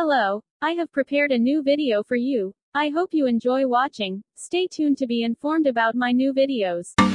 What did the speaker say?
Hello, I have prepared a new video for you. I hope you enjoy watching. Stay tuned to be informed about my new videos.